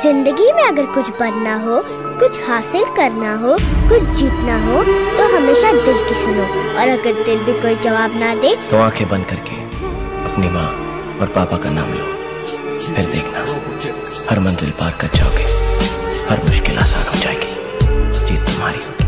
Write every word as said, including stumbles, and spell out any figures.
जिंदगी में अगर कुछ बनना हो, कुछ हासिल करना हो, कुछ जीतना हो तो हमेशा दिल की सुनो, और अगर दिल भी कोई जवाब ना दे तो आंखें बंद करके अपनी माँ और पापा का नाम लो, फिर देखना हर मंजिल पार कर जाओगे, हर मुश्किल आसान हो जाएगी, जीत तुम्हारी।